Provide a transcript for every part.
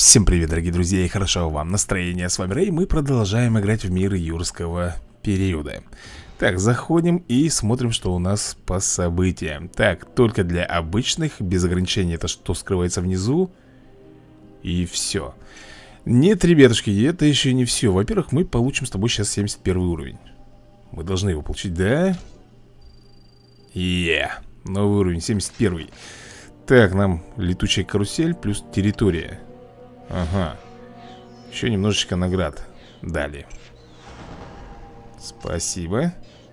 Всем привет, дорогие друзья, и хорошего вам настроения. С вами Рэй, мы продолжаем играть в мир юрского периода. Так, заходим и смотрим, что у нас по событиям. Так, только для обычных, без ограничений, это что скрывается внизу. И все. Нет, ребятушки, это еще не все. Во-первых, мы получим с тобой сейчас 71 уровень. Мы должны его получить, да? Новый уровень, 71. Так, нам летучая карусель плюс территория. Ага. Еще немножечко наград дали. Спасибо.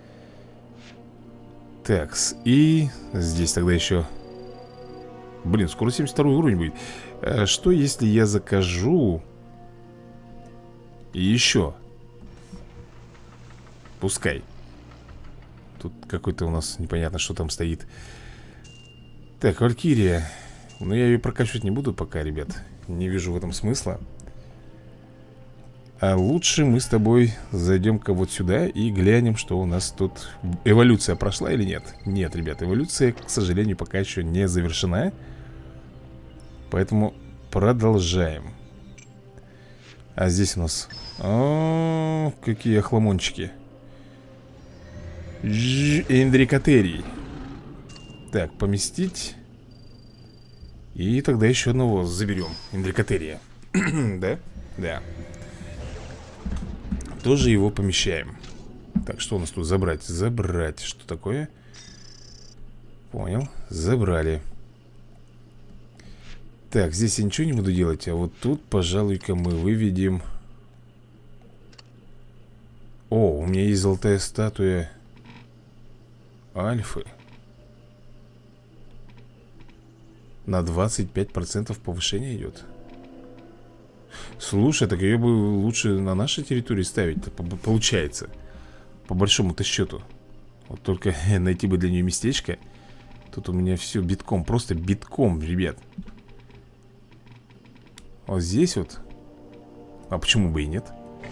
Так, и здесь тогда еще... Блин, скоро 72 уровень будет. Что если я закажу еще? Пускай. Тут какой-то у нас непонятно, что там стоит. Так, Валькирия. Но я ее прокачивать не буду пока, ребят. Не вижу в этом смысла. А лучше мы с тобой зайдем-ка вот сюда и глянем, что у нас тут. Эволюция прошла или нет? Нет, ребят, эволюция, к сожалению, пока еще не завершена. Поэтому продолжаем. А здесь у нас... О, какие охламончики. Эндрикотерий. Так, поместить. И тогда еще одного заберем. Эндрикотерия. Да? Да. Тоже его помещаем. Так, что у нас тут забрать? Забрать. Что такое? Понял. Забрали. Так, здесь я ничего не буду делать. А вот тут, пожалуй-ка, мы выведем... О, у меня есть золотая статуя Альфы. На 25% повышение идет. Слушай, так ее бы лучше на нашей территории ставить, получается. По большому-то счету. Вот только найти бы для нее местечко. Тут у меня все битком, просто битком, ребят. Вот здесь вот. А почему бы и нет?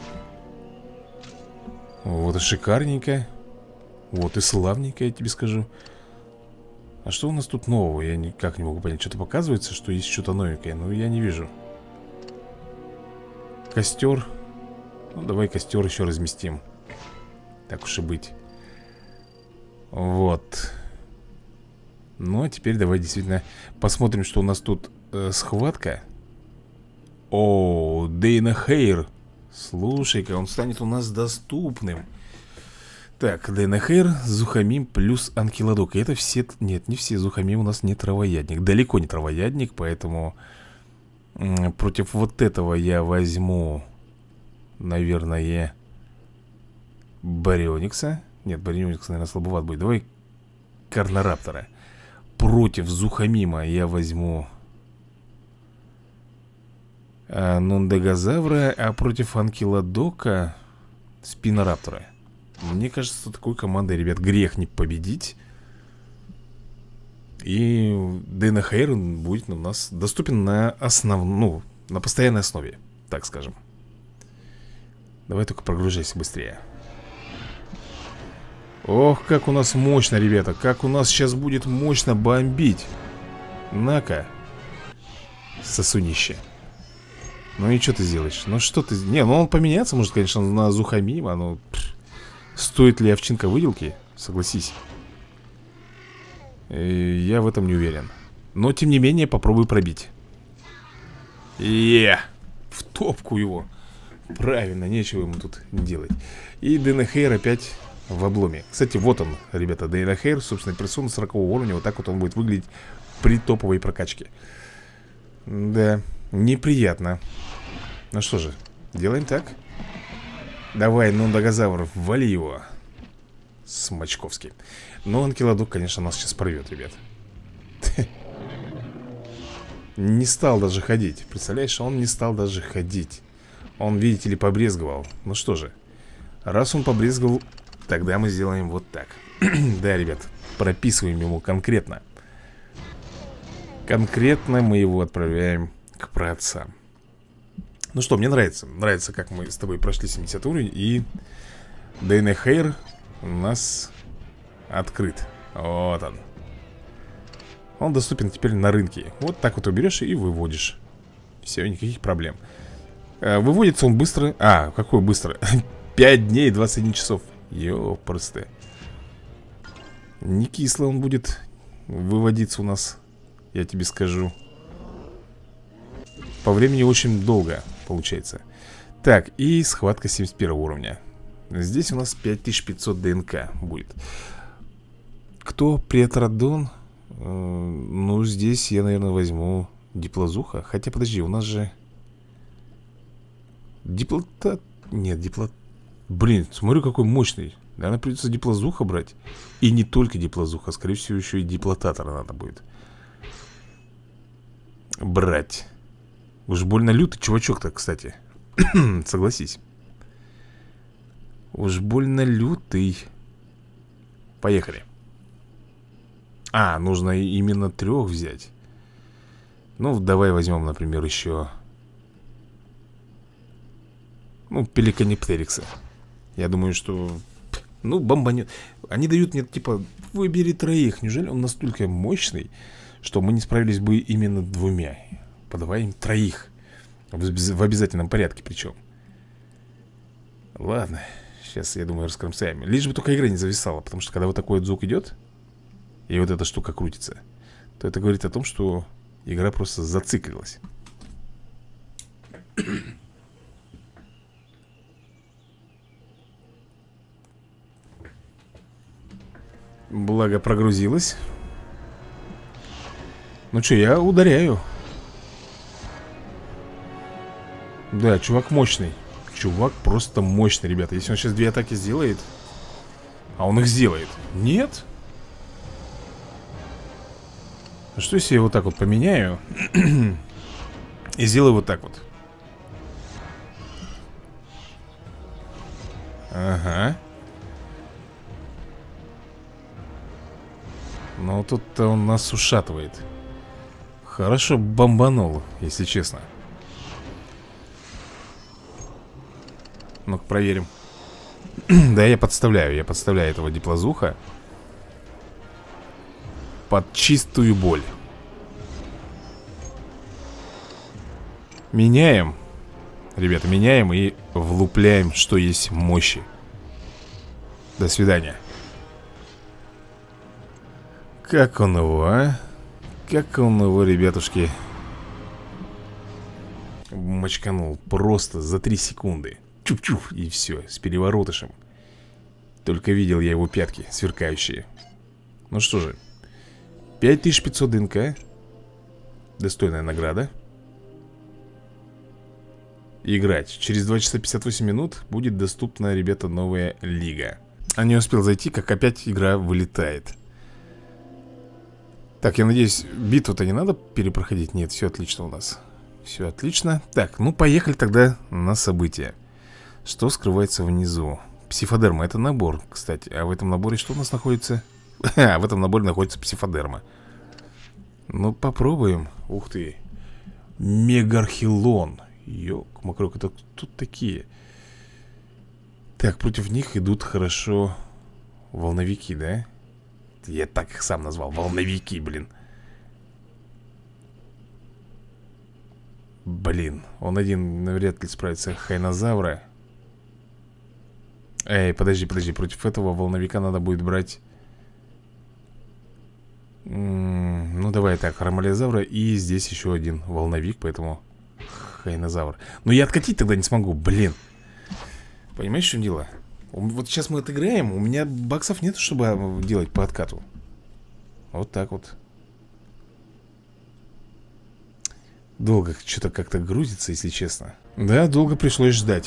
Вот и шикарненько. Вот и славненько, я тебе скажу. А что у нас тут нового? Я никак не могу понять. Что-то показывается, что есть что-то новенькое. Но я не вижу. Костер. Ну, давай костер еще разместим. Так уж и быть. Вот. Ну, а теперь давай действительно посмотрим, что у нас тут схватка. О, Дейна Хейр. Слушай-ка, он станет у нас доступным. Так, Дейнахейр, Зухамим плюс Анкиладок. И это все... Нет, не все. Зухамим у нас не травоядник. Далеко не травоядник, поэтому... Против вот этого я возьму... Наверное... Барионикса. Нет, Барионикс, наверное, слабоват будет. Давай Карнораптора. Против Зухамима я возьму... Нундагазавра. А против Анкиладока... Спинораптора. Мне кажется, такой командой, ребят, грех не победить. И Дейнахейр будет у нас доступен на на постоянной основе, так скажем. Давай только прогружайся быстрее. Ох, как у нас мощно, ребята. Как у нас сейчас будет мощно бомбить. На-ка. Сосунище. Ну и что ты сделаешь? Ну что ты... Не, ну он поменяться может, конечно, на Зухамима. Но... Стоит ли овчинка выделки? Согласись. Я в этом не уверен. Но, тем не менее, попробую пробить. В топку его. Правильно, нечего ему тут делать. И Дейнахейр опять в обломе. Кстати, вот он, ребята, Дейнахейр, собственно, персона 40 уровня. Вот так вот он будет выглядеть при топовой прокачке. Да, неприятно. Ну что же, делаем так. Давай, Нундагазавр, вали его. Смачковский. Но Анкиладок, конечно, нас сейчас порвет, ребят. Не стал даже ходить. Представляешь, он не стал даже ходить. Он, видите ли, побрезговал. Ну что же, раз он побрезговал, тогда мы сделаем вот так. Да, ребят, прописываем ему конкретно. Конкретно мы его отправляем к праотцам. Ну что, мне нравится. Нравится, как мы с тобой прошли 70 уровень. И Дейнахейр у нас открыт. Вот он. Он доступен теперь на рынке. Вот так вот уберешь и выводишь. Все, никаких проблем. Выводится он быстро. А, какой быстро? 5 дней и 21 часов. Ёпрсты. Не кисло он будет выводиться у нас, я тебе скажу. По времени очень долго получается. Так, и схватка 71 уровня. Здесь у нас 5500 ДНК будет. Кто Претродон? Ну, здесь я, наверное, возьму Диплозуха. Хотя, подожди, у нас же Диплота... Нет, Диплот... Блин, смотрю, какой мощный. Наверное, придется Диплозуха брать. И не только Диплозуха, скорее всего, еще и Диплотатора надо будет брать. Уж больно лютый чувачок-то, кстати. Согласись. Уж больно лютый. Поехали. А, нужно именно 3 взять. Ну, давай возьмем, например, еще Пеликаниптерикса. Я думаю, что... Ну, бомбанет. Они дают мне, типа, выбери 3. Неужели он настолько мощный, что мы не справились бы именно 2? Подавай им 3. В обязательном порядке причем. Ладно. Сейчас, я думаю, раскромсаем. Лишь бы только игра не зависала. Потому что когда вот такой вот звук идет, и вот эта штука крутится, то это говорит о том, что игра просто зациклилась. Благо прогрузилась. Ну что, я ударяю. Да, чувак мощный. Чувак просто мощный, ребята. Если он сейчас 2 атаки сделает. А он их сделает. Нет? А что если я вот так вот поменяю и сделаю вот так вот? Ага. Но тут-то он нас ушатывает. Хорошо бомбанул, если честно. Ну-ка проверим. Да, я подставляю этого Диплозуха под чистую боль. Меняем. Ребята, меняем и влупляем, что есть мощи. До свидания. Как он его, а? Как он его, ребятушки, мочканул просто за 3 секунды. Чуп-чуп, и все, с переворотышем. Только видел я его пятки сверкающие. Ну что же, 5500 ДНК. Достойная награда. Играть. Через 2 часа 58 минут будет доступна, ребята, новая лига. А не успел зайти, как опять игра вылетает. Так, я надеюсь, битву-то не надо перепроходить? Нет, все отлично у нас. Все отлично. Так, ну поехали тогда на события. Что скрывается внизу? Псифодерма, это набор, кстати. А в этом наборе что у нас находится? А, в этом наборе находится псифодерма. Ну, попробуем. Ух ты. Мегархилон. Ёк-макрок, это тут такие. Так, против них идут хорошо волновики, да? Я так их сам назвал, волновики, блин. Блин, он один навряд ли справится. Хайнозавра. Эй, подожди, против этого волновика надо будет брать... Ну, давай так, Ромалезавра. И здесь еще один волновик, поэтому Хайнозавр. Но я откатить тогда не смогу, блин. Понимаешь, в чем дело? Вот сейчас мы отыграем, у меня баксов нет, чтобы делать по откату. Вот так вот. Долго что-то как-то грузится, если честно. Да, долго пришлось ждать.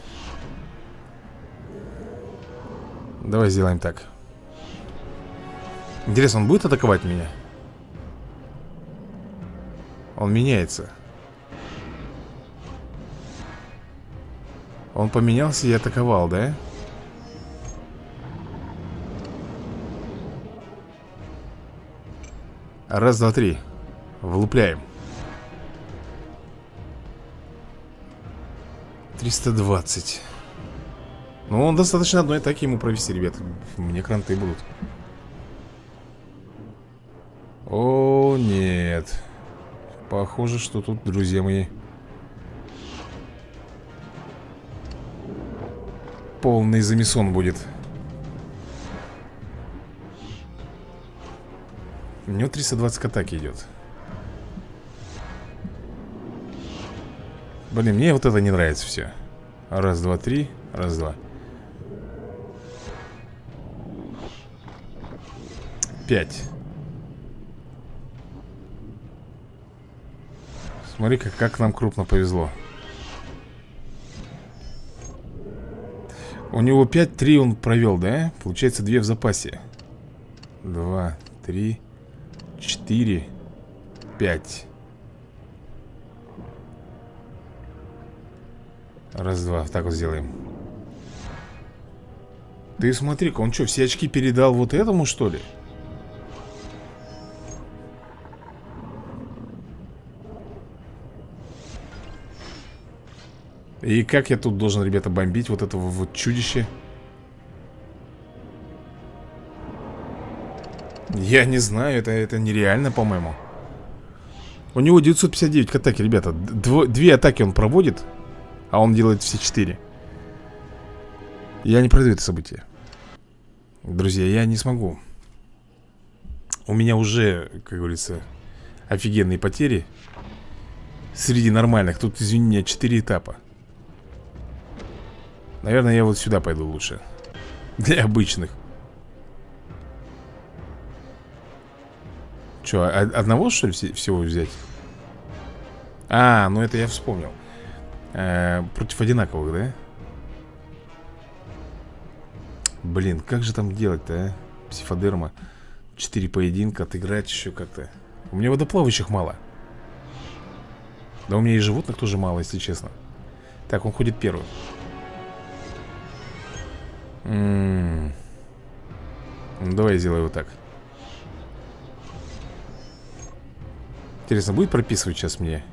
Давай сделаем так. Интересно, он будет атаковать меня? Он меняется. Он поменялся и атаковал, да? Раз, два, три. Влупляем. 320. Ну, он достаточно одной атаки ему провести, ребят. Мне кранты будут. О, нет. Похоже, что тут, друзья мои, Полный замесон будет. У него 320 к атаке идет. Блин, мне вот это не нравится все. Раз, два, три. Раз, два. 5. Смотри-ка, как нам крупно повезло. У него 5, 3 он провел, да? Получается 2 в запасе. 2, 3, 4, 5. Раз, два, так вот сделаем. Ты смотри-ка, он что, все очки передал вот этому, что ли? И как я тут должен, ребята, бомбить вот этого вот чудище? Я не знаю, это нереально, по-моему. У него 959 к атаке, ребята. Две атаки он проводит, а он делает все 4. Я не пройду это событие. Друзья, я не смогу. У меня уже, как говорится, офигенные потери. Среди нормальных. Тут, извини меня, 4 этапа. Наверное, я вот сюда пойду лучше. Для обычных. Че, одного, что ли, всего взять? А, ну это я вспомнил. Против одинаковых, да? Блин, как же там делать-то, а? Псифодерма. 4 поединка, отыграть еще как-то. У меня водоплавающих мало. Да у меня и животных тоже мало, если честно. Так, он ходит первым. Ну, давай я сделаю вот так. Интересно, будет прописывать сейчас мне?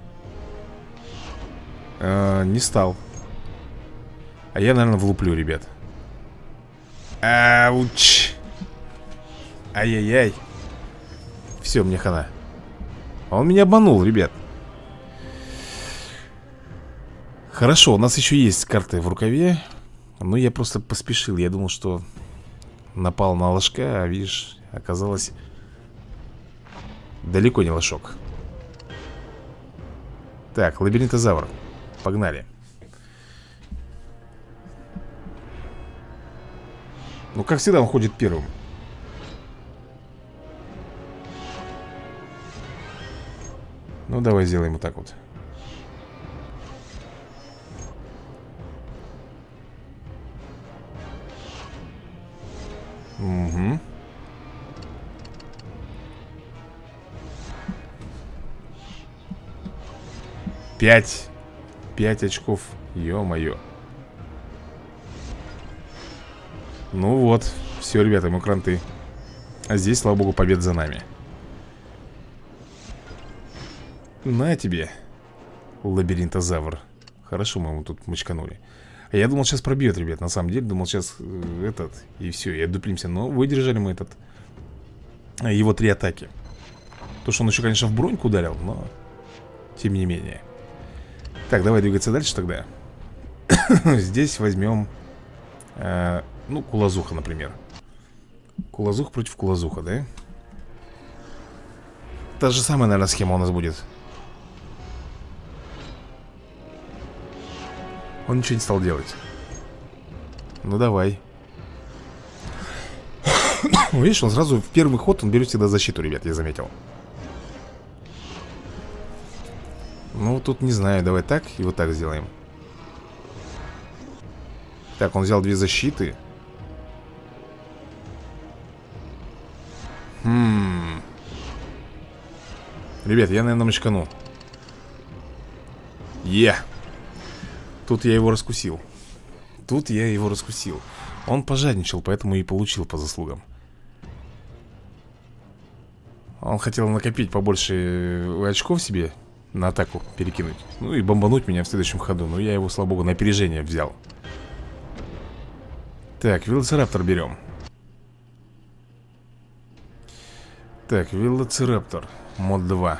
Не стал. А я, наверное, влуплю, ребят. Ауч. Ай-яй-яй. Все, мне хана. Он меня обманул, ребят. Хорошо, у нас еще есть карты в рукаве. Но я просто поспешил. Я думал, что напал на ложка, а видишь, оказалось далеко не лошок. Так, лабиринтозавр. Погнали. Ну, как всегда, он ходит первым. Ну, давай сделаем вот так вот. Угу. Пять очков. Ё-моё. Ну вот. Все, ребята, мы кранты. А здесь, слава богу, победа за нами. На тебе, лабиринтозавр. Хорошо мы ему тут мочканули. А я думал, сейчас пробьет, ребят. На самом деле, думал, сейчас этот. И все, и отдуплимся. Но выдержали мы этот. Его 3 атаки. То, что он еще, конечно, в броньку ударил, но тем не менее. Так, давай двигаться дальше тогда. Здесь возьмем ну, Кулазуха, например. Кулазух против Кулазуха, да? Та же самая, наверное, схема у нас будет. Он ничего не стал делать. Ну, давай. Видишь, он сразу в первый ход он берет всегда защиту, ребят, я заметил. Ну, тут не знаю, давай так и вот так сделаем. Так, он взял 2 защиты. Ребят, я, наверное, мочкану. Тут я его раскусил. Он пожадничал, поэтому и получил по заслугам. Он хотел накопить побольше очков себе на атаку перекинуть. Ну и бомбануть меня в следующем ходу. Но я его, слава богу, на опережение взял. Так, велоцираптор берем. Так, велоцираптор. Мод 2.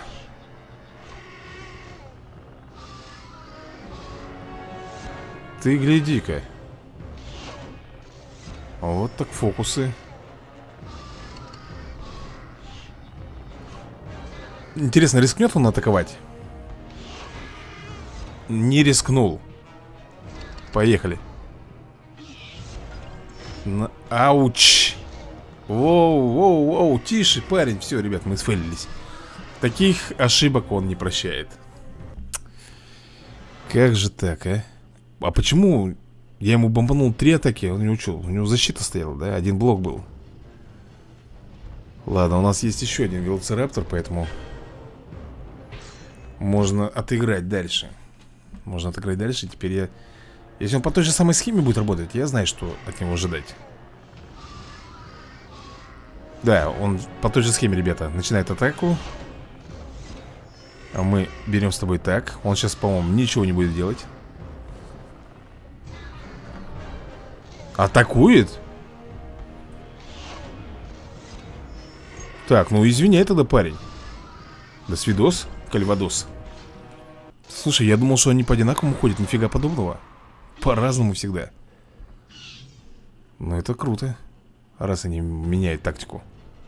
Ты гляди-ка. Вот так фокусы. Интересно, рискнет он атаковать? Не рискнул. Поехали. Ауч. Воу, воу, воу. Тише, парень. Все, ребят, мы сфейлились. Таких ошибок он не прощает. Как же так, а? А почему я ему бомбанул 3 атаки? Он не учил. У него защита стояла, да? 1 блок был. Ладно, у нас есть еще один велоцираптор, поэтому можно отыграть дальше. Можно отыграть дальше. Теперь я... Если он по той же самой схеме будет работать, я знаю, что от него ожидать. Да, он по той же схеме, ребята, начинает атаку. А мы берем с тобой так. Он сейчас, по-моему, ничего не будет делать. Атакует? Так, ну извиняй тогда, парень. До свидос, кальвадос. Слушай, я думал, что они по одинаковому ходят. Нифига подобного. По-разному всегда. Ну это круто. Раз они меняют тактику.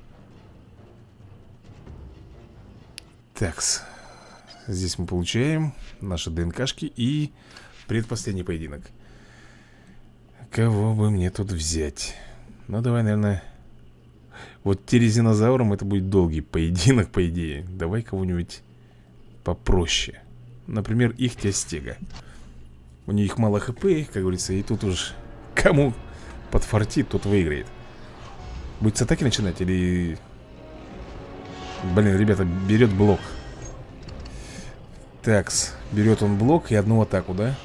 Такс. Здесь мы получаем наши ДНКшки и предпоследний поединок. Кого бы мне тут взять? Ну давай, наверное. Вот тирезинозауром это будет долгий поединок, по идее. Давай кого-нибудь попроще. Например, Ихтиостега. У них мало хп, как говорится. И тут уж кому подфартит, тот выиграет. Будет с атаки начинать или... Блин, ребята, берет блок. Такс, берет он блок и одну атаку, да?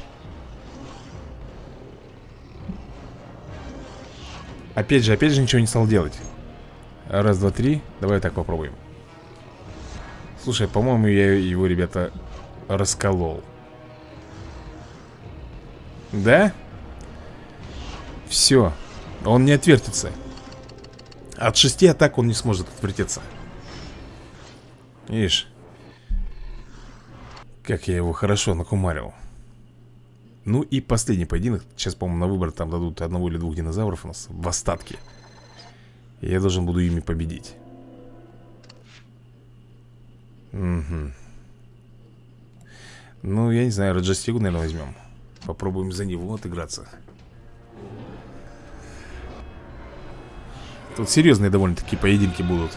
Опять же ничего не стал делать. Раз, два, три. Давай так попробуем. Слушай, по-моему, я его, ребята, расколол. Да? Все. Он не отвертится. От 6 атак он не сможет отвертеться. Видишь? Как я его хорошо накумарил. Ну и последний поединок. Сейчас, по-моему, на выбор там дадут 1 или 2 динозавров у нас в остатке. И я должен буду ими победить. Угу. Ну, я не знаю, Раджастигу, наверное, возьмем. Попробуем за него отыграться. Тут серьезные довольно-таки поединки будут.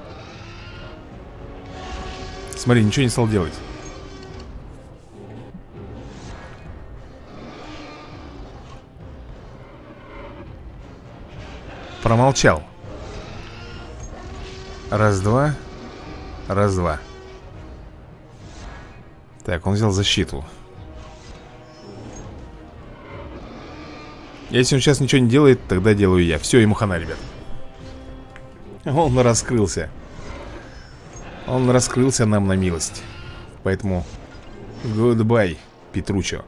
Смотри, ничего не стал делать. Промолчал. Раз, два. Раз, два. Так, он взял защиту. Если он сейчас ничего не делает, тогда делаю я. Все, ему хана, ребят. Он раскрылся. Он раскрылся нам на милость. Поэтому goodbye, Петручо.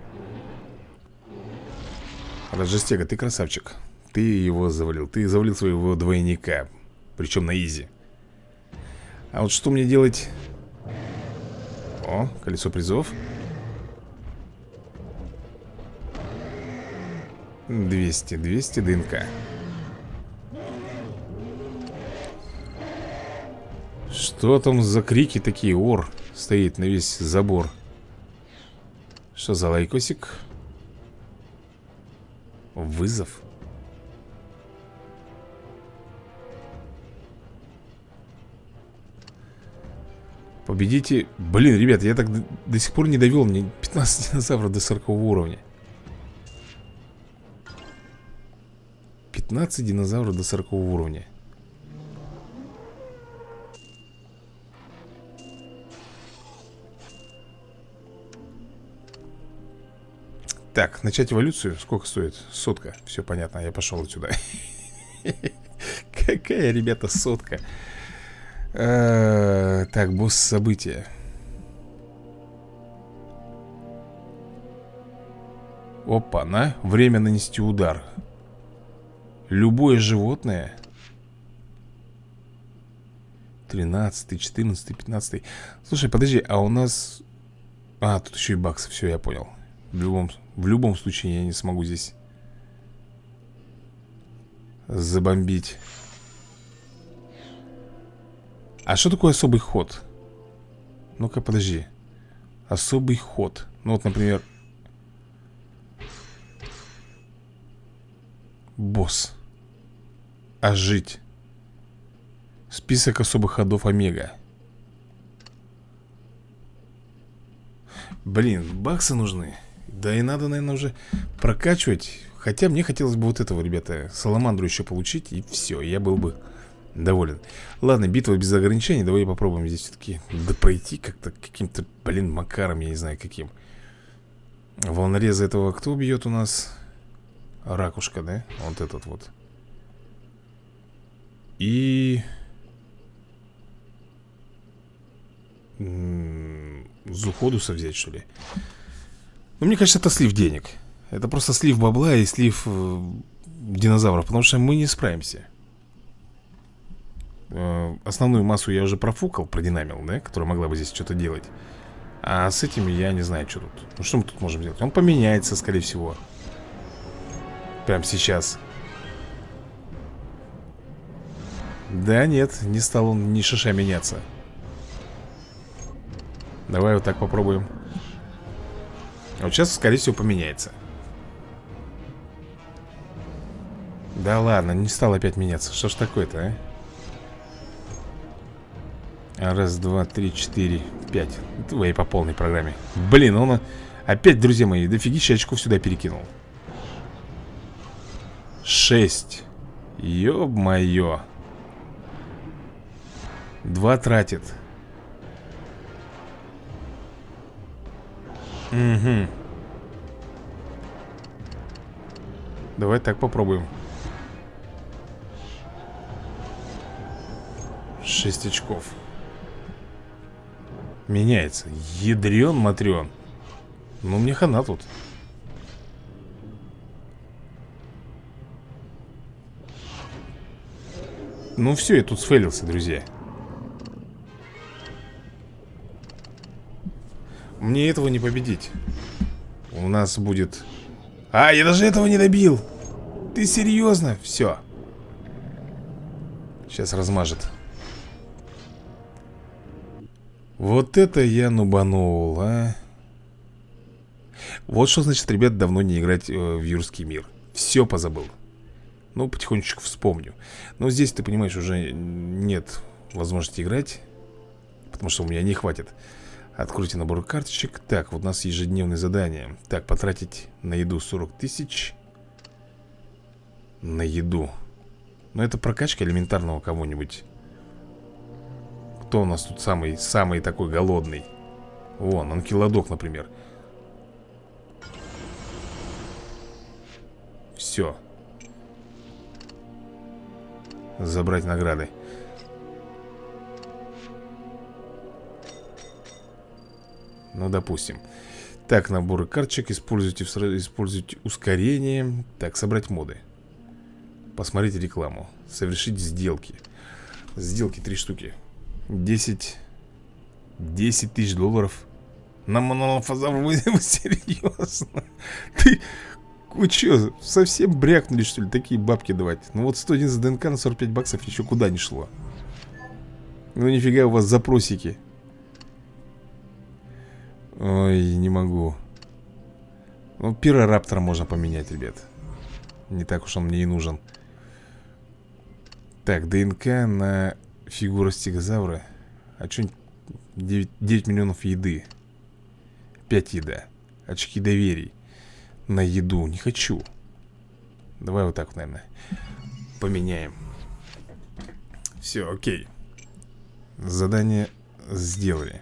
Раджастега, ты красавчик. Ты его завалил. Ты завалил своего двойника. Причем на изи. А вот что мне делать? О, колесо призов. 200 ДНК. Что там за крики такие? Ор стоит на весь забор. Что за лайкосик? Вызов. Победите. Блин, ребят, я так до сих пор не довел. Мне 15 динозавров до 40 уровня. 15 динозавров до 40 уровня. Так, начать эволюцию. Сколько стоит? 100. Все понятно, я пошел отсюда. Какая, ребята, 100. Так, босс события. Опа-на. Время нанести удар. Любое животное. 13, 14, 15. Слушай, подожди, а у нас... А, тут еще и баксы, все, я понял. В любом случае я не смогу здесь забомбить. А что такое особый ход? Ну-ка, подожди. Особый ход. Ну вот, например, босс. Ожить. Список особых ходов Омега. Блин, баксы нужны. Да и надо, наверное, уже прокачивать. Хотя мне хотелось бы вот этого, ребята, саламандру еще получить. И все, я был бы доволен. Ладно, битва без ограничений. Давай попробуем здесь все-таки пройти как-то каким-то, блин, макаром. Я не знаю каким. Волнореза этого кто бьет у нас? Ракушка, да? Вот этот вот. И... Зуходуса взять, что ли? Ну, мне кажется, это слив денег. Это просто слив бабла и слив динозавров. Потому что мы не справимся. Основную массу я уже профукал, продинамил, да? Которая могла бы здесь что-то делать. А с этими я не знаю, что тут. Ну, что мы тут можем сделать? Он поменяется, скорее всего. Прямо сейчас. Да, нет, не стал он ни шиша меняться. Давай вот так попробуем. Вот сейчас, скорее всего, поменяется. Да ладно, не стал опять меняться. Что ж такое-то, а? Раз, два, три, четыре, пять. Давай по полной программе. Блин, он опять, друзья мои, дофигища очков сюда перекинул. 6. Ёб-моё. 2 тратит. Угу. Давай так попробуем. 6 очков. Меняется. Ядрен-матрен. Ну, мне хана тут. Ну все, я тут сфейлился, друзья. Мне этого не победить. У нас будет... А, я даже этого не добил. Ты серьезно? Все. Сейчас размажет. Вот это я нубанул, а. Вот что значит, ребят, давно не играть в юрский мир. Все позабыл. Ну, потихонечку вспомню. Но здесь, ты понимаешь, уже нет возможности играть, потому что у меня не хватит. Откройте набор карточек. Так, вот у нас ежедневные задания. Так, потратить на еду 40 тысяч. На еду. Ну, это прокачка элементарного кого-нибудь. Кто у нас тут самый такой голодный? Вон, анкилодок, например. Все. Забрать награды. Ну, допустим. Так, наборы карточек. Используйте ускорение. Так, собрать моды. Посмотреть рекламу. Совершить сделки. Сделки 3 штуки. 10 тысяч долларов. На монолофазавр. Вы серьезно? Вы что, совсем брякнули, что ли, такие бабки давать? Ну вот 101 за ДНК на 45 баксов еще куда не шло. Ну нифига у вас запросики. Ой, не могу. Ну, пирораптора можно поменять, ребят. Не так уж он мне и нужен. Так, ДНК на фигуру стегозавра. А что, 9 миллионов еды. 5 еда. Очки доверий. На еду, не хочу. Давай вот так вот, наверное, поменяем. Все, окей. Задание сделали.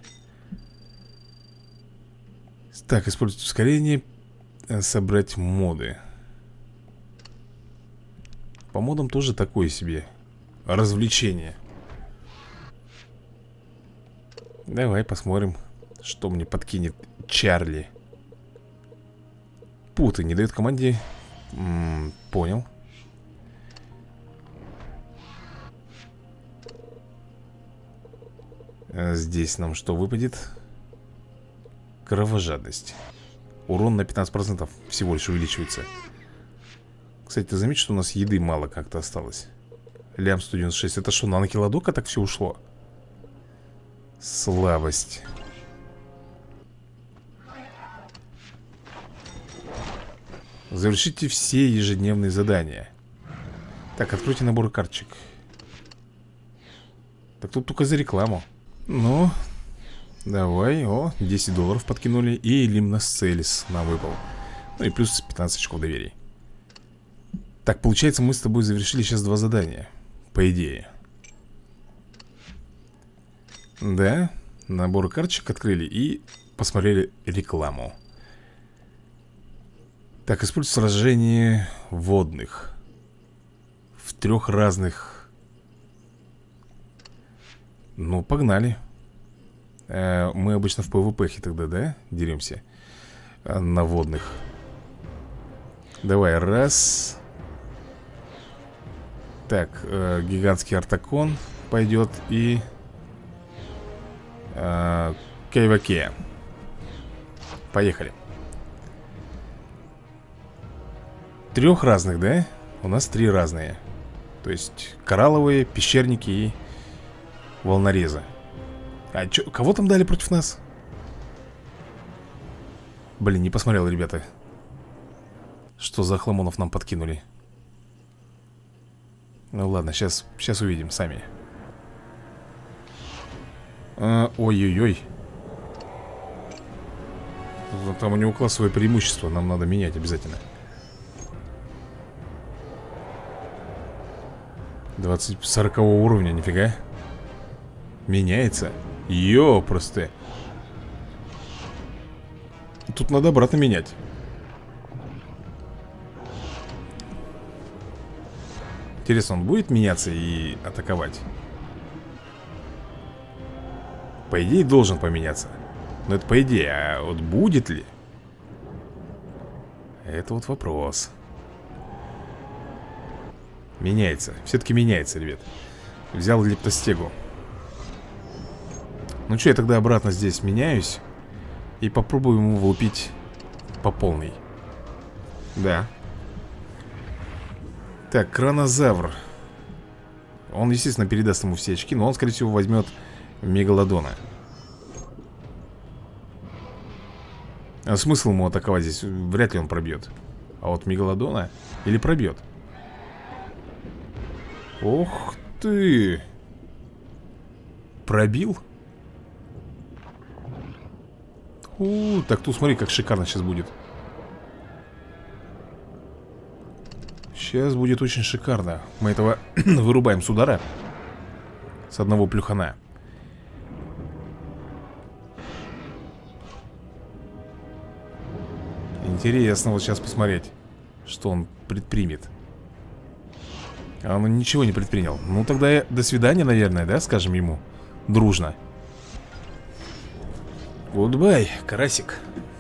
Так, использовать ускорение. Собрать моды. По модам тоже такое себе развлечение. Давай посмотрим, что мне подкинет Чарли. Путы не дает команде. Понял. Здесь нам что выпадет? Кровожадность. Урон на 15% всего лишь увеличивается. Кстати, ты заметишь, что у нас еды мало как-то осталось? Лям 196. Это что, на анкилодока так все ушло? Слабость. Завершите все ежедневные задания. Так, откройте набор карточек. Так тут только за рекламу. Ну, давай. О, $10 подкинули. И Лимносцелис нам выпал. Ну и плюс 15 очков доверия. Так, получается, мы с тобой завершили сейчас 2 задания. По идее. Да, набор карточек открыли и посмотрели рекламу. Так, используй сражение водных в 3 разных. Ну, погнали. Мы обычно в ПВПхе тогда, да, деремся на водных. Давай, раз. Так, гигантский артакон пойдет. И Кейваке. Поехали. 3 разных, да? У нас 3 разные. То есть коралловые, пещерники и волнорезы. А чё, кого там дали против нас? Блин, не посмотрел, ребята. Что за хламонов нам подкинули. Ну ладно, сейчас увидим сами. Ой-ой-ой. Там у него классовое преимущество. Нам надо менять обязательно. 40 уровня, нифига. Меняется. Ёпросты. Тут надо обратно менять. Интересно, он будет меняться и атаковать? По идее должен поменяться. Но это по идее, а вот будет ли? Это вот вопрос. Меняется, все-таки меняется, ребят. Взял лептостегу. Ну что, я тогда обратно здесь меняюсь и попробую ему влупить по полной. Да. Так, Кранозавр. Он, естественно, передаст ему все очки, но он, скорее всего, возьмет Мегалодона. А смысл ему атаковать здесь? Вряд ли он пробьет. А вот Мегалодона или пробьет? Ох ты! Пробил? Так тут смотри, как шикарно сейчас будет. Сейчас будет очень шикарно. Мы этого вырубаем с удара. С одного плюхана. Интересно вот сейчас посмотреть, что он предпримет. А он ничего не предпринял. Ну тогда до свидания, наверное, да, скажем ему дружно. Гудбай, карасик.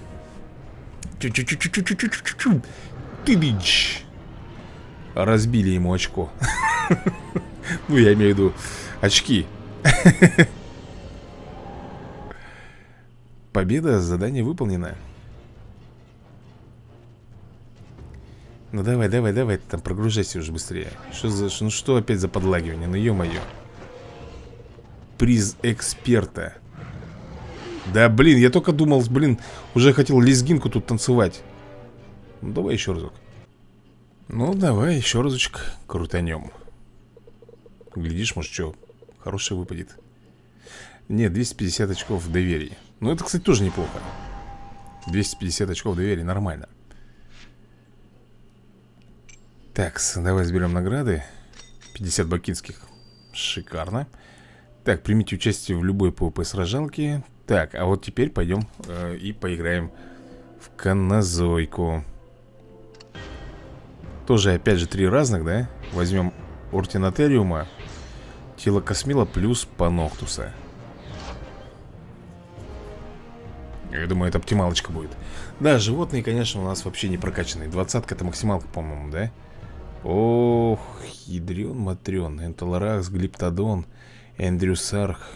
Ты-дыч. Разбили ему очко. Ну, я имею в виду очки. Победа, задание выполнено. Ну давай, ты там прогружайся уже быстрее. Ну что опять за подлагивание? Ну ё-моё. Приз эксперта. Да блин, я только думал, блин, уже хотел лезгинку тут танцевать. Ну давай еще разок. Ну давай еще разочек крутанем. Глядишь, может что, хороший выпадет. Нет, 250 очков доверия. Ну это, кстати, тоже неплохо. 250 очков доверия, нормально. Так, давай сберем награды. 50 бакинских. Шикарно. Так, примите участие в любой PvP-сражалке. Так, а вот теперь пойдем и поиграем в Каннозойку. Тоже, опять же, 3 разных, да? Возьмем Ортинотериума, Телокосмила плюс Паноктуса. Я думаю, это оптималочка будет. Да, животные, конечно, у нас вообще не прокачанные. 20-ка это максималка, по-моему, да? Ох, ядрен матрен. Энтолоракс, Глиптодон, Эндрюсарх.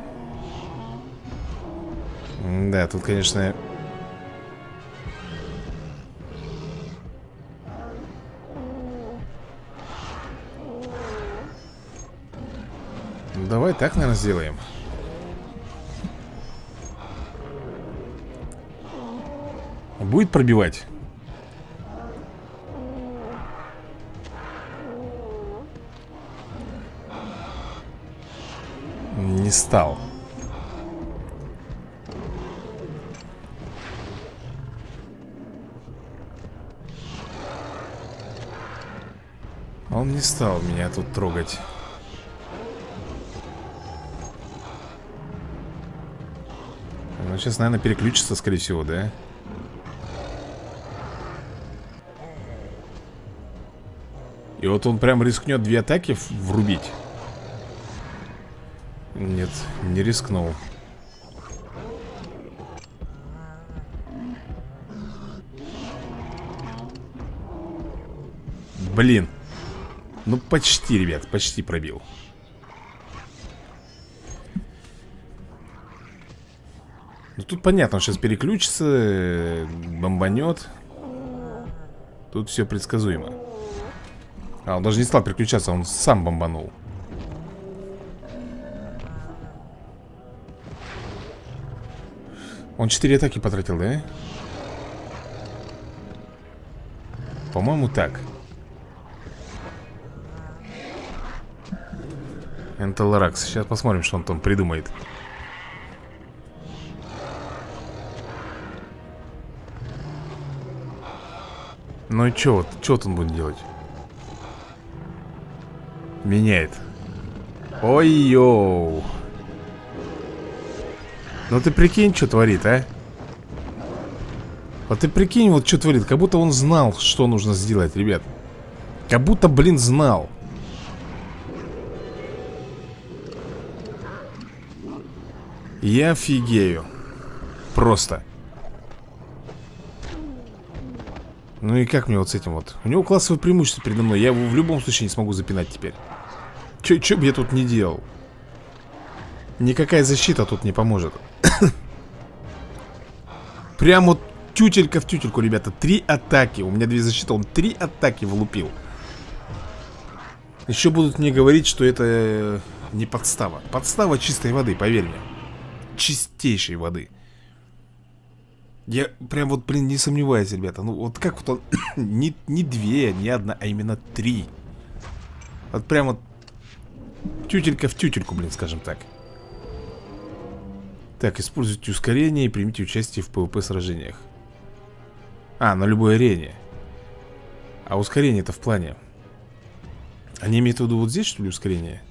Да, тут, конечно, Давай так, наверное, сделаем. Будет пробивать? Не стал. Он не стал меня тут трогать. Ну, сейчас, наверное, переключится, скорее всего, да? И вот он прям рискнет 2 атаки врубить. Нет, не рискнул. Блин. Ну почти, ребят, почти пробил. Ну тут понятно, он сейчас переключится, бомбанет. Тут все предсказуемо. А, он даже не стал переключаться, он сам бомбанул. Он 4 атаки потратил, да? По-моему, так. Энтелоракс. Сейчас посмотрим, что он там придумает. Ну и что он будет делать? Меняет. Ой-йоу. Ну ты прикинь, что творит, а? Вот ты прикинь, вот что творит. Как будто он знал, что нужно сделать, ребят. Как будто, блин, знал. Я офигею. Просто. Ну и как мне вот с этим вот? У него классовое преимущество передо мной. Я его в любом случае не смогу запинать теперь. Чё бы я тут не делал? Никакая защита тут не поможет. Прям вот тютелька в тютельку, ребята. 3 атаки. У меня 2 защиты, он 3 атаки влупил. Еще будут мне говорить, что это не подстава. Подстава чистой воды, поверь мне. Чистейшей воды. Я прям вот, блин, не сомневаюсь, ребята. Ну вот как вот он не 2, не 1, а именно 3. Вот прям вот тютелька в тютельку, блин, скажем так. Так, используйте ускорение и примите участие в PvP сражениях. А, на любой арене. А ускорение-то в плане. Они имеют в виду вот здесь, что ли, ускорение?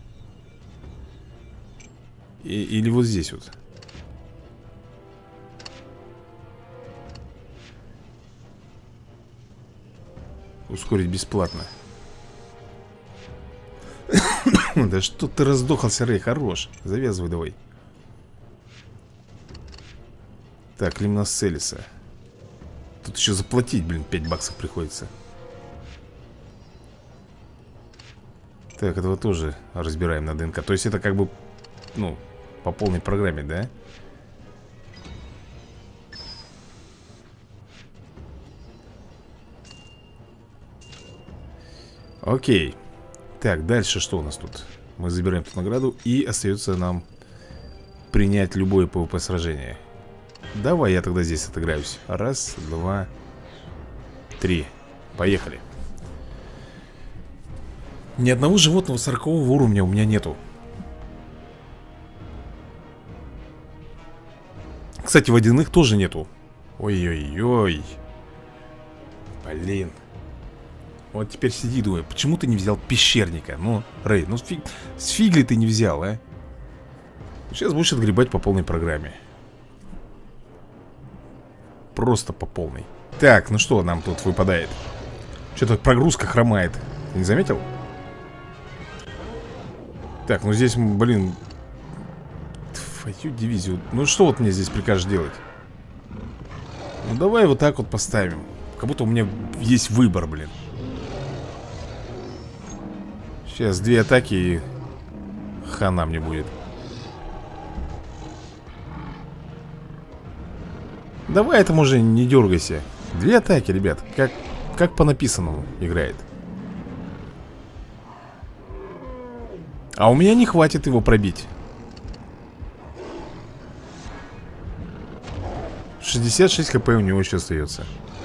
Или вот здесь вот? Ускорить бесплатно. Да что ты раздохался, Рэй, хорош. Завязывай давай. Так, Лимнос Селиса. Тут еще заплатить, блин, 5 баксов приходится. Так, этого тоже разбираем на ДНК. То есть это как бы, ну, по полной программе, да? Окей. Так, дальше что у нас тут? Мы забираем эту награду. И остается нам принять любое PvP сражение. Давай я тогда здесь отыграюсь. 1, 2, 3. Поехали. Ни одного животного 40-го уровня у меня нету. Кстати, водяных тоже нету. Ой-ой-ой. Блин. Вот теперь сиди и думай, почему ты не взял пещерника? Ну, Рэй, ну с фигли ты не взял, а? Сейчас будешь отгребать по полной программе. Просто по полной. Так, ну что нам тут выпадает? Что-то прогрузка хромает. Ты не заметил? Так, ну здесь, блин, твою дивизию. Ну что вот мне здесь прикажешь делать? Ну давай вот так вот поставим. Как будто у меня есть выбор, блин. Сейчас 2 атаки и хана мне будет. Давай этому уже не дергайся. 2 атаки, ребят. Как по написанному играет. А у меня не хватит его пробить. 66 хп у него еще остается.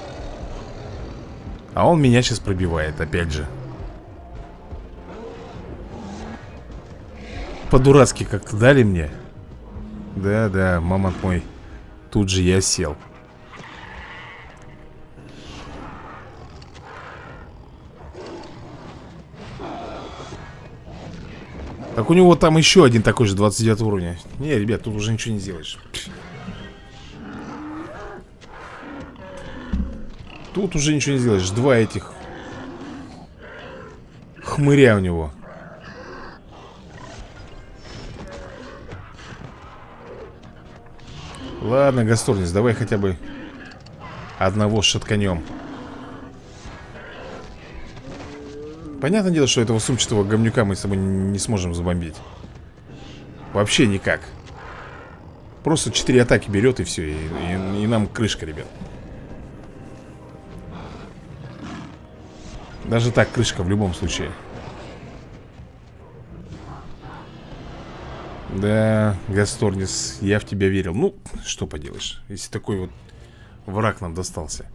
А он меня сейчас пробивает, опять же. По-дурацки как-то дали мне. Да-да, мамонт мой. Тут же я сел. Так у него там еще один такой же 29 уровня. Не, ребят, тут уже ничего не сделаешь. Тут уже ничего не сделаешь. Два этих хмыря у него. Ладно, Гасторнис, давай хотя бы одного шатканем. Понятное дело, что этого сумчатого говнюка мы с тобой не сможем забомбить. Вообще никак. Просто 4 атаки берет и все. И нам крышка, ребят. Даже так крышка в любом случае. Да, Гасторнис, я в тебя верил. Ну, что поделаешь, если такой вот враг нам достался.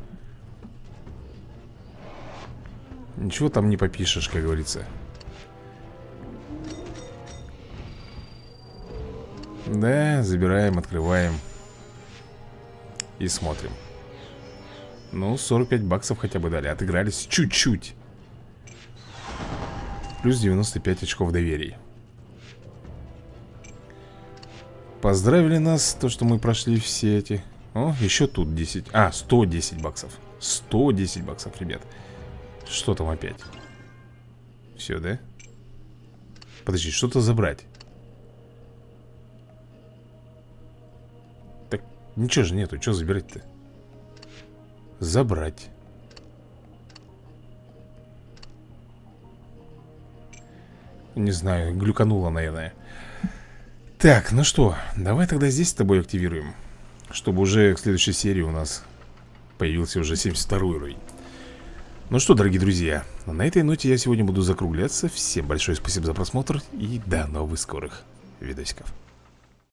Ничего там не попишешь, как говорится. Да, забираем, открываем. И смотрим. Ну, 45 баксов хотя бы дали. Отыгрались чуть-чуть. Плюс 95 очков доверия. Поздравили нас, то, что мы прошли все эти. О, еще тут 10. А, 110 баксов. 110 баксов, ребят. Что там опять? Все, да? Подожди, что-то забрать. Так, ничего же нету, что забирать-то? Забрать. Не знаю, глюкануло, наверное. Так, ну что, давай тогда здесь с тобой активируем, чтобы уже к следующей серии у нас появился уже 72 уровень. Ну что, дорогие друзья, на этой ноте я сегодня буду закругляться. Всем большое спасибо за просмотр и до новых скорых видосиков.